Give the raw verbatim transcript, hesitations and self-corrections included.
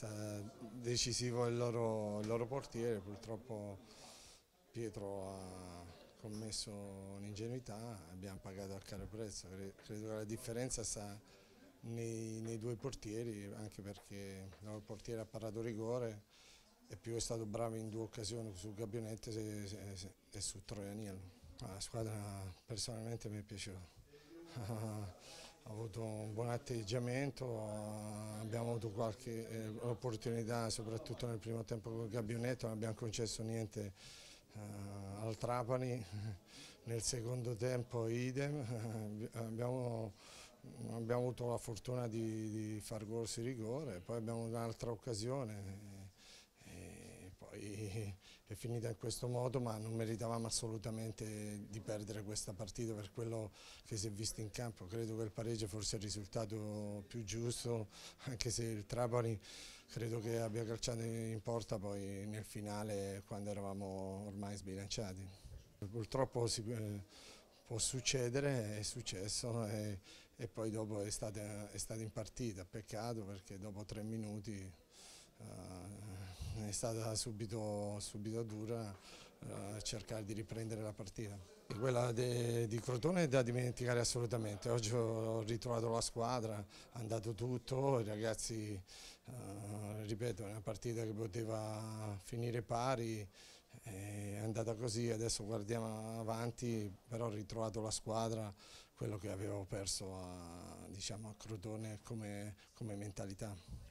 stato decisivo il loro, il loro portiere, purtroppo Pietro ha commesso un'ingenuità, abbiamo pagato a caro prezzo. Credo che la differenza sta nei, nei due portieri, anche perché il portiere ha parato rigore e più è stato bravo in due occasioni su Gabbionetti e su Troianiello. La squadra personalmente mi è piaciuta. Ha avuto un buon atteggiamento, abbiamo avuto qualche eh, opportunità soprattutto nel primo tempo con Gabbionetto, non abbiamo concesso niente eh, al Trapani, nel secondo tempo idem, abbiamo, abbiamo avuto la fortuna di, di far gol su rigore, poi abbiamo avuto un'altra occasione. E poi è finita in questo modo, ma non meritavamo assolutamente di perdere questa partita per quello che si è visto in campo. Credo che il pareggio fosse il risultato più giusto, anche se il Trapani credo che abbia calciato in porta poi nel finale quando eravamo ormai sbilanciati. Purtroppo si, eh, può succedere, è successo e, e poi dopo è stata, è stata in partita, peccato perché dopo tre minuti Uh, è stata subito, subito dura uh, cercare di riprendere la partita. Quella de, di Crotone è da dimenticare assolutamente. Oggi ho ritrovato la squadra, è andato tutto, i ragazzi, uh, ripeto, è una partita che poteva finire pari, è andata così, adesso guardiamo avanti, però ho ritrovato la squadra, quello che avevo perso a, diciamo, a Crotone come, come mentalità.